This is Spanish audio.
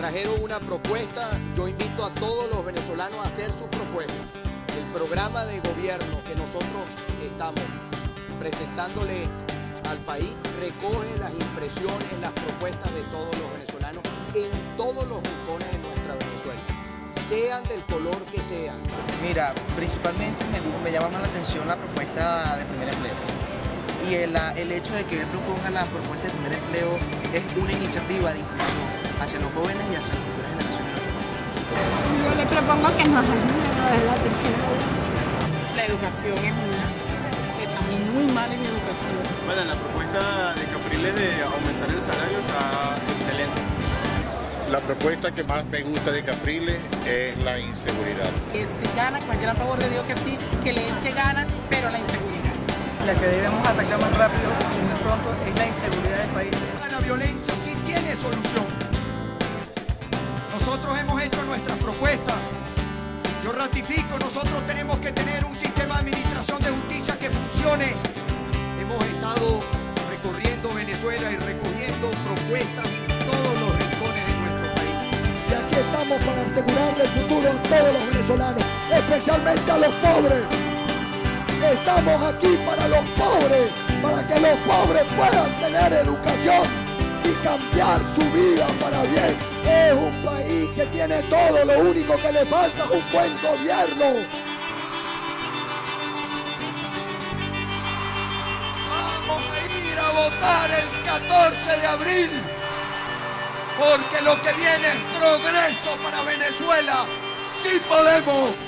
trajeron una propuesta. Yo invito a todos los venezolanos a hacer su propuesta. El programa de gobierno que nosotros estamos presentándole al país recoge las impresiones, las propuestas de todos los venezolanos en todos los rincones de nuestra Venezuela, sean del color que sean. Mira, principalmente me llama más la atención la propuesta de primer empleo. Y el hecho de que él proponga la propuesta de primer empleo es una iniciativa de inclusión hacia los jóvenes y hacia las futuras generaciones. Yo le propongo que nos ayuden a ver la tercera. La educación es una. Estamos muy mal en educación. Bueno, la propuesta de Capriles de aumentar el salario está excelente. La propuesta que más me gusta de Capriles es la inseguridad. Que si gana, cualquiera a favor de Dios que sí, que le eche ganas, pero la inseguridad. La que debemos atacar más rápido y muy pronto es la inseguridad del país. La violencia sí tiene solución. Nosotros hemos hecho nuestras propuestas. Yo ratifico, nosotros tenemos que tener un sistema de administración de justicia que funcione. Hemos estado recorriendo Venezuela y recogiendo propuestas en todos los rincones de nuestro país. Y aquí estamos para asegurarle el futuro a todos los venezolanos, especialmente a los pobres. Estamos aquí para los pobres, para que los pobres puedan tener educación y cambiar su vida para bien. Es un país que tiene todo, lo único que le falta es un buen gobierno. Vamos a ir a votar el 14 de abril, porque lo que viene es progreso para Venezuela. ¡Sí podemos!